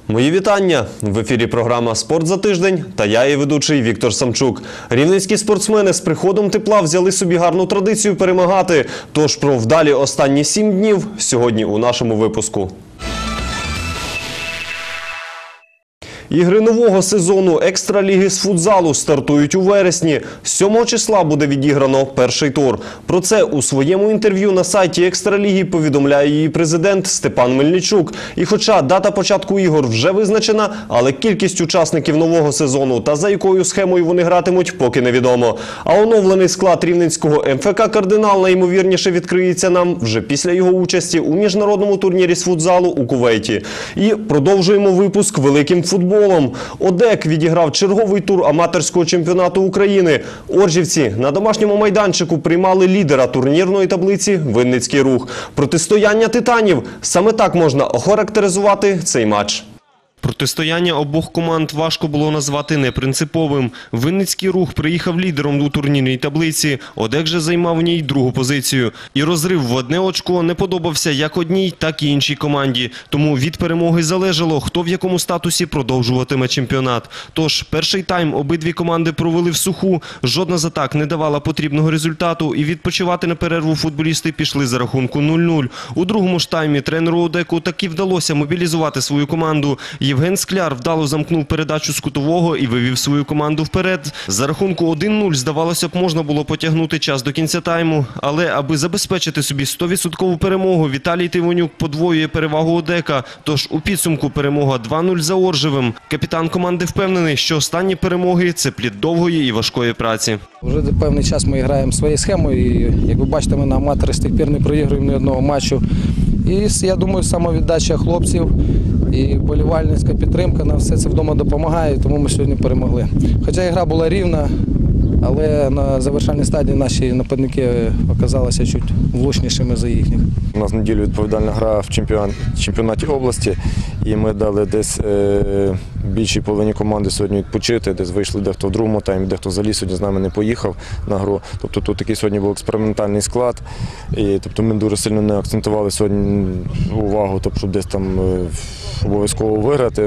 Мої вітання! В ефірі програма «Спорт за тиждень» та я, її ведучий Віктор Самчук. Рівненські спортсмени з приходом тепла взяли собі гарну традицію перемагати. Тож про вдалі останні 7 днів сьогодні у нашому випуску. Ігри нового сезону Екстраліги з футзалу стартують у вересні. 7 числа буде відіграно перший тур. Про це у своєму інтерв'ю на сайті Екстраліги повідомляє її президент Степан Мельничук. І хоча дата початку ігор вже визначена, але кількість учасників нового сезону та за якою схемою вони гратимуть, поки невідомо. А оновлений склад рівненського МФК «Кардинал» найімовірніше відкриється нам вже після його участі у міжнародному турнірі з футзалу у Кувейті. І продовжуємо випуск великим футболом. ОДЕК відіграв черговий тур аматорського чемпіонату України. Оржівці на домашньому майданчику приймали лідера турнірної таблиці «Вінницький рух». Протистояння титанів – саме так можна охарактеризувати цей матч. Протистояння обох команд важко було назвати непринциповим. Вінницький рух приїхав лідером у турнірній таблиці, ОДЕК же займав в ній другу позицію. І розрив в одне очко не подобався як одній, так і іншій команді. Тому від перемоги залежало, хто в якому статусі продовжуватиме чемпіонат. Тож перший тайм обидві команди провели в суху, жодна з атак не давала потрібного результату і відпочивати на перерву футболісти пішли за рахунку 0-0. У другому ж таймі тренеру ОДЕКу таки вдалося мобілізувати свою команду. Євген Скляр вдало замкнув передачу з кутового і вивів свою команду вперед. За рахунку 1-0, здавалося б, можна було потягнути час до кінця тайму. Але аби забезпечити собі 100% перемогу, Віталій Тивонюк подвоює перевагу ОДЕКа. Тож у підсумку перемога 2-0 за Оржевим. Капітан команди впевнений, що останні перемоги – це плід довгої і важкої праці. Вже певний час ми граємо своєю схемою. І, як ви бачите, ми на аматори з тих пір не проігруємо ні одного матчу. І я думаю, самовіддача хлопців і вболівальницька підтримка нам все це вдома допомагає, тому ми сьогодні перемогли. Хоча гра була рівна, але на завершальній стадії наші нападники оказалися чуть влучнішими за їхніх. У нас неділю відповідальна гра в чемпіонаті області, і ми дали десь більшій половині команди сьогодні відпочити, десь вийшли дехто в другому таймі, дехто взагалі сьогодні з нами не поїхав на гру. Тобто тут такий сьогодні був експериментальний склад, і тобто ми дуже сильно не акцентували сьогодні увагу, тобто, щоб десь там обов'язково виграти.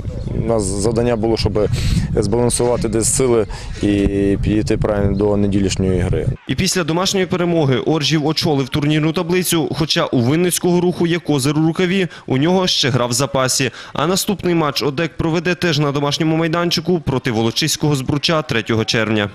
У нас завдання було, щоб збалансувати десь сили і підійти правильно до неділішньої гри. І після домашньої перемоги Оржів очолив турнірну таблицю, хоча у Вінницького руху є козир у рукаві, у нього ще гра в запасі. А наступний матч ОДЕК проведе теж на домашньому майданчику проти Волочиського Збруча 3 червня.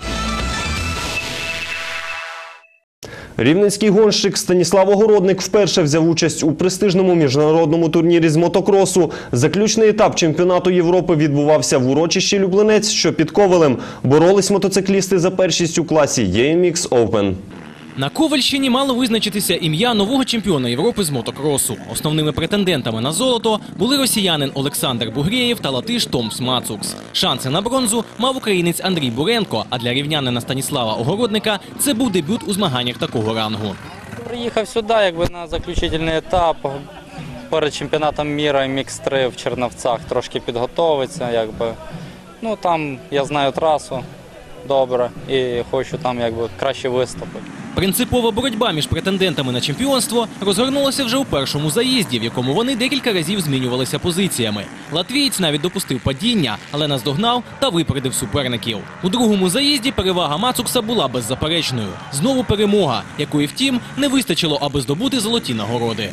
Рівненський гонщик Станіслав Огородник вперше взяв участь у престижному міжнародному турнірі з мотокросу. Заключний етап чемпіонату Європи відбувався в урочищі Люблинець, що під Ковелем. Боролись мотоциклісти за першість у класі EMX Open. На Ковальщині мало визначитися ім'я нового чемпіона Європи з мотокросу. Основними претендентами на золото були росіянин Олександр Бугрєєв та латиш Томс Мацукс. Шанси на бронзу мав українець Андрій Буренко, а для рівнянина Станіслава Огородника це був дебют у змаганнях такого рангу. Приїхав сюди на заключительний етап перед чемпіонатом світу MX3 в Черновцях, трошки підготовитися. Ну, там я знаю трасу добре і хочу там краще виступити. Принципова боротьба між претендентами на чемпіонство розгорнулася вже у першому заїзді, в якому вони декілька разів змінювалися позиціями. Латвієць навіть допустив падіння, але наздогнав та випередив суперників. У другому заїзді перевага Мацукса була беззаперечною. Знову перемога, якої, втім, не вистачило, аби здобути золоті нагороди.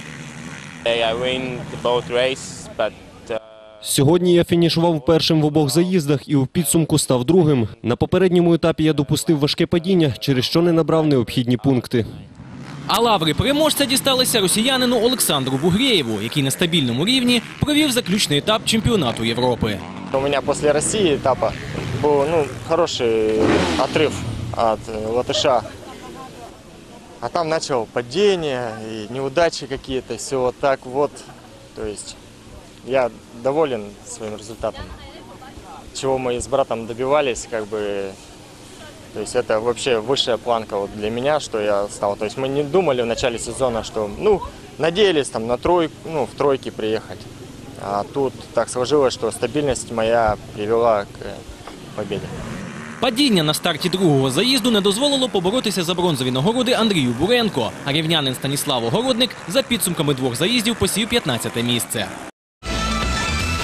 Сьогодні я фінішував першим в обох заїздах і у підсумку став другим. На попередньому етапі я допустив важке падіння, через що не набрав необхідні пункти. А лаври переможця дісталися росіянину Олександру Бугрєєву, який на стабільному рівні провів заключний етап чемпіонату Європи. У мене після Росії етапу був хороший відрив від латиша. А там почав падіння і неудачі якісь, все так вот. Тобто я доволен своим результатом, чего мы с братом добивались, то есть это вообще высшая планка вот для меня, что я стал. То есть мы не думали в начале сезона, что, надеялись там на в тройке приехать, а тут так сложилось, что стабильность моя привела к победе. Падіння на старті другого заїзду не дозволило поборотися за бронзові нагороди Андрію Буренко, а рівнянин Станіслав Огородник за підсумками двох заїздів посів 15-те місце.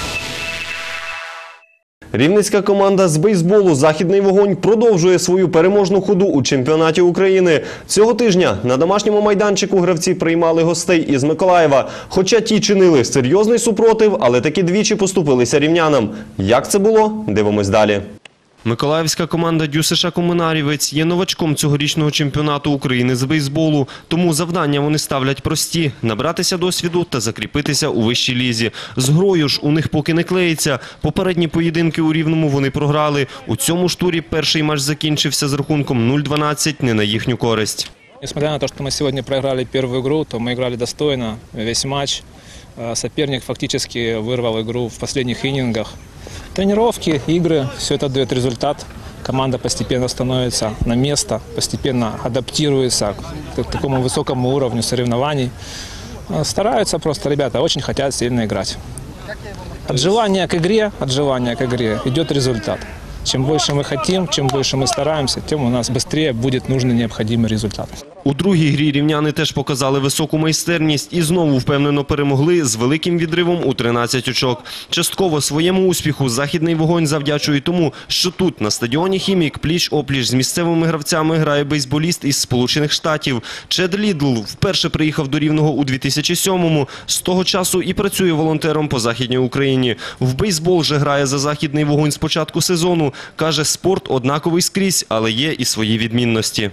Рівненська команда з бейсболу «Західний вогонь» продовжує свою переможну ходу у чемпіонаті України. Цього тижня на домашньому майданчику гравці приймали гостей із Миколаєва. Хоча ті чинили серйозний супротив, але таки двічі поступилися рівнянам. Як це було? Дивимось далі. Миколаївська команда ДЮСШ «Комунарівець» є новачком цьогорічного чемпіонату України з бейсболу. Тому завдання вони ставлять прості – набратися досвіду та закріпитися у вищій лізі. З грою ж у них поки не клеїться. Попередні поєдинки у Рівному вони програли. У цьому ж турі перший матч закінчився з рахунком 0-12 не на їхню користь. Несмотря на то, что мы сегодня проиграли первую игру, то мы играли достойно весь матч. Соперник фактически вырвал игру в последних иннингах. Тренировки, игры, все это дает результат. Команда постепенно становится на место, постепенно адаптируется к такому высокому уровню соревнований. Стараются просто, ребята, очень хотят сильно играть. От желания к игре идет результат. Чем больше мы хотим, чем больше мы стараемся, тем у нас быстрее будет нужный необходимый результат. У другій грі рівняни теж показали високу майстерність і знову впевнено перемогли з великим відривом у 13 очок. Частково своєму успіху «Західний вогонь» завдячує тому, що тут, на стадіоні «Хімік», пліч-опліч з місцевими гравцями грає бейсболіст із Сполучених Штатів. Чед Лідл вперше приїхав до Рівного у 2007-му. З того часу і працює волонтером по Західній Україні. В бейсбол же грає за «Західний вогонь» з початку сезону. Каже, спорт однаковий скрізь, але є і свої відмінності.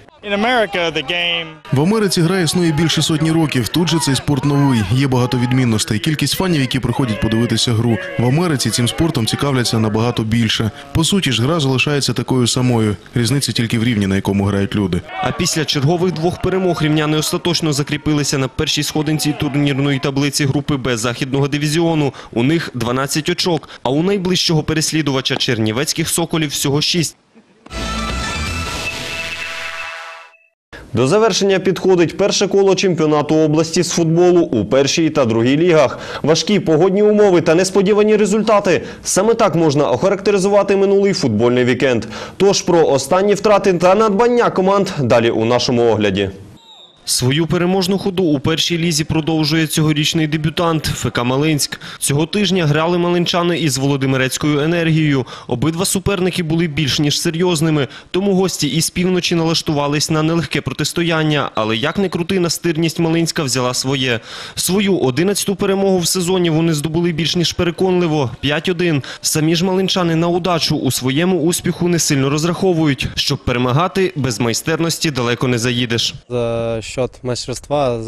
В Америці гра існує більше сотні років. Тут же цей спорт новий. Є багато відмінностей. Кількість фанів, які приходять подивитися гру. В Америці цим спортом цікавляться набагато більше. По суті ж, гра залишається такою самою. Різниця тільки в рівні, на якому грають люди. А після чергових двох перемог рівняни остаточно закріпилися на першій сходинці турнірної таблиці групи Б Західного дивізіону. У них 12 очок, а у найближчого переслідувача чернівецьких «Соколів» всього 6. До завершення підходить перше коло чемпіонату області з футболу у першій та другій лігах. Важкі погодні умови та несподівані результати – саме так можна охарактеризувати минулий футбольний вікенд. Тож про останні втрати та надбання команд далі у нашому огляді. Свою переможну ходу у першій лізі продовжує цьогорічний дебютант ФК Малинськ. Цього тижня грали малинчани із Володимирецькою «Енергією». Обидва суперники були більш ніж серйозними, тому гості із півночі налаштувались на нелегке протистояння. Але як не крути, настирність Малинська взяла своє. Свою 11-ту перемогу в сезоні вони здобули більш ніж переконливо – 5-1. Самі ж малинчани на удачу у своєму успіху не сильно розраховують. Щоб перемагати, без майстерності далеко не заїдеш. За счет мастерства,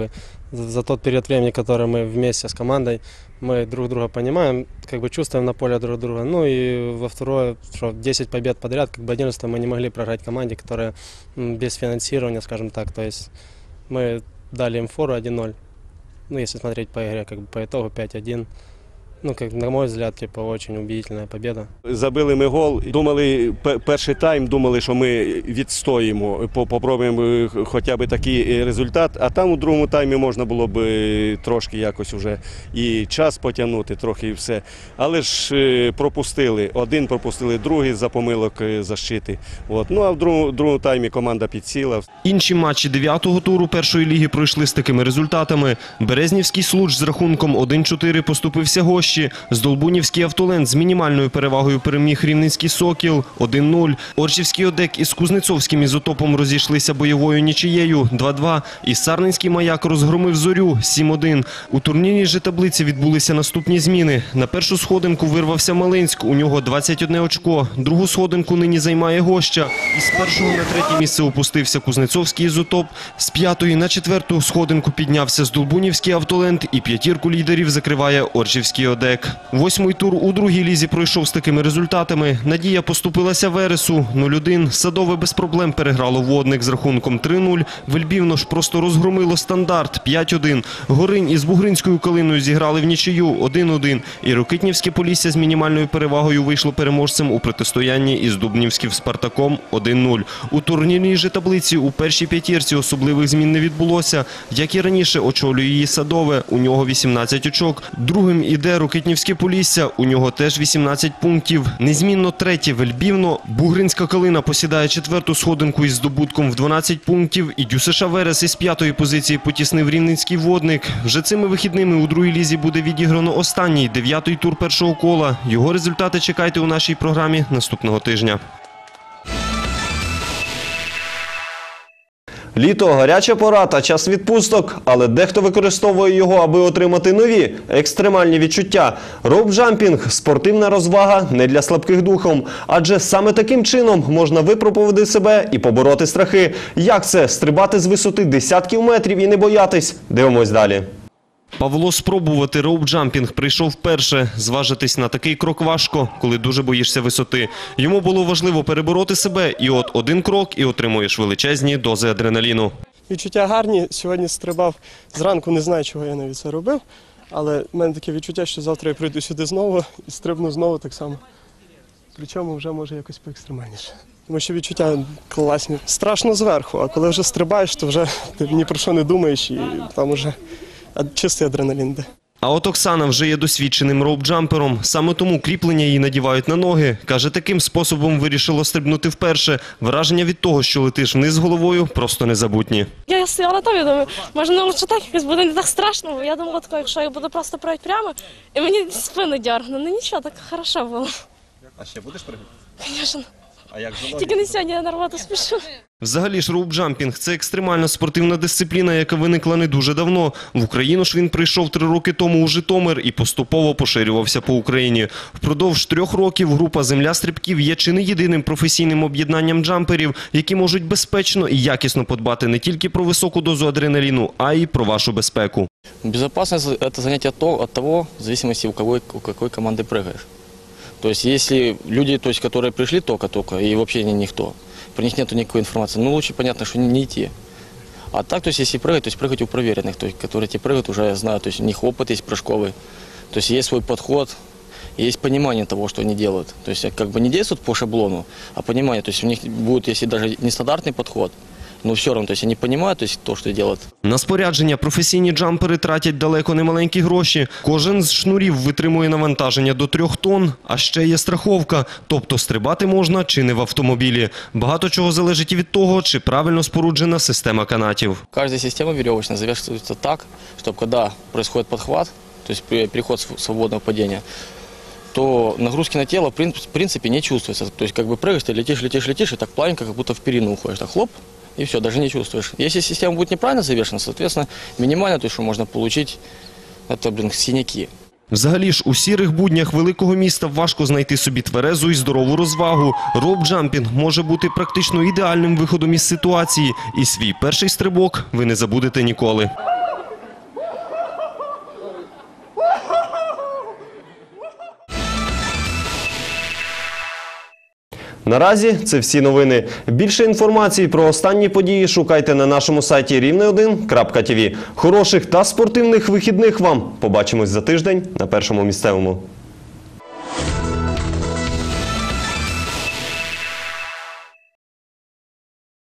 за тот период времени, который мы вместе с командой, мы друг друга понимаем, чувствуем на поле друг друга. Ну и во второе, что 10 побед подряд, 11 мы не могли проиграть команде, которая без финансирования, скажем так. То есть мы дали им фору 1-0. Ну, если смотреть по игре, по итогу 5-1. Ну, на мой взгляд, очень убедительная победа. Забили ми гол, думали, перший тайм, думали, що ми відстоїмо, попробуємо хоча б такий результат, а там у другому таймі можна було б трошки якось вже і час потягнути, трохи і все. Але ж пропустили, один пропустили, другий за помилок защити. Ну, а в другому таймі команда підсіла. Інші матчі 9-го туру першої ліги пройшли з такими результатами. Березнівський «Случ» з рахунком 1-4 поступився гощі. Здолбунівський «Автоленд» з мінімальною перевагою переміг Рівненський «Сокіл» 1-0. Оршівський «Одек» із Кузнецовським «Ізотопом» розійшлися бойовою нічиєю 2-2. І Сарненський «Маяк» розгромив «Зорю» 7-1. У турнірній же таблиці відбулися наступні зміни. На першу сходинку вирвався Малинськ, у нього 21 очко. Другу сходинку нині займає гоща. Із першого на третє місце опустився Кузнецовський «Ізотоп». З п'ятої на четверту сходинку піднявся Здолбунівський «Автоленд» і п'ятірку лідерів закриває Оршівський «Одек». 8-й тур у другій лізі пройшов з такими результатами. Надія поступилася Вересу 0-1. Садове без проблем переграло Водник з рахунком 3-0. Вельбівно ж просто розгромило Стандарт 5-1. Горинь із Бугринською Калиною зіграли в нічию 1-1. І Рокитнівське Полісся з мінімальною перевагою вийшло переможцем у протистоянні із Дубнівським Спартаком 1-0. У турнірній же таблиці у першій п'ятірці особливих змін не відбулося. Як і раніше, очолює її Садове. У нього 18 очок. Другим іде Рокитнівське Полісся, у нього теж 18 пунктів. Незмінно третє Вельбівно. Бугринська Калина посідає четверту сходинку із здобутком в 12 пунктів. І ДЮСШ Верес із п'ятої позиції потіснив Рівненський Водник. Вже цими вихідними у другій лізі буде відіграно останній, 9-й тур першого кола. Його результати чекайте у нашій програмі наступного тижня. Літо – гаряча пора та час відпусток, але дехто використовує його, аби отримати нові, екстремальні відчуття. Роуп-джампінг – спортивна розвага не для слабких духом, адже саме таким чином можна випробувати себе і побороти страхи. Як це – стрибати з висоти десятків метрів і не боятись? Дивимось далі. Павло спробувати роуп-джампінг прийшов вперше. Зважитись на такий крок важко, коли дуже боїшся висоти. Йому було важливо перебороти себе, і от один крок – і отримуєш величезні дози адреналіну. Відчуття гарні. Сьогодні стрибав зранку, не знаю, чого я навіть це робив, але в мене таке відчуття, що завтра я прийду сюди знову і стрибну знову так само. Причому вже може якось поекстремальніше. Тому що відчуття класні. Страшно зверху, а коли вже стрибаєш, то вже ти ні про що не думаєш і там вже чистий адреналін йде. А от Оксана вже є досвідченим роуп-джампером. Саме тому кріплення її надівають на ноги. Каже, таким способом вирішила стрибнути вперше. Враження від того, що летиш вниз головою, просто незабутні. Я стояла там, я думаю, може лучше так, якось буде не так страшно. Я думала, якщо я буду просто пригати прямо, і мені спину дергну. Ну нічого, так хорошо було. А ще будеш пригати? Звісно. А як же Тільки не сьогодні, я на роботу спішу. Взагалі ж роуп-джампінг – це екстремальна спортивна дисципліна, яка виникла не дуже давно. В Україну ж він прийшов 3 роки тому у Житомир і поступово поширювався по Україні. Впродовж 3 років група «Земля стрибків» є чи не єдиним професійним об'єднанням джамперів, які можуть безпечно і якісно подбати не тільки про високу дозу адреналіну, а й про вашу безпеку. Безопасность – это занятие от того, в зависимости у какой команды прыгаешь. То есть, если люди, которые пришли только-только, и вообще никто, про них нет никакой информации, ну, лучше, понятно, что не идти. А так, то есть, если прыгать, то есть, прыгать у проверенных, то есть, которые те прыгают, уже знают, то есть, у них опыт есть прыжковый, то есть, есть свой подход, есть понимание того, что они делают. То есть, как бы не действуют по шаблону, а понимание, то есть, у них будет, если даже нестандартный подход, но все равно, то есть, они понимают, то есть, то, что делают. На спорядження професійні джампери тратять далеко не маленькі гроші. Кожен з шнурів витримує навантаження до 3 тонн, а ще є страховка, тобто стрибати можна чи не в автомобілі. Багато чого залежить і від того, чи правильно споруджена система канатів. Каждая система веревочная завершается так, чтобы когда происходит подхват, то есть переход свободного падения, то нагрузки на тело в принципе не чувствуется. То есть как бы прыгаешь, ты летишь, и так плавненько, как будто в перину уходишь, так хлоп, и все, даже не чувствуешь. Если система будет неправильно завершена, соответственно, минимально, то есть что можно получить, это, синяки. Взагалі ж у сірих буднях великого міста важко знайти собі тверезу і здорову розвагу. Роуп-джампінг може бути практично ідеальним виходом із ситуації. І свій перший стрибок ви не забудете ніколи. Наразі це всі новини. Більше інформації про останні події шукайте на нашому сайті rivne1.tv. Хороших та спортивних вихідних вам. Побачимось за тиждень на Першому місцевому.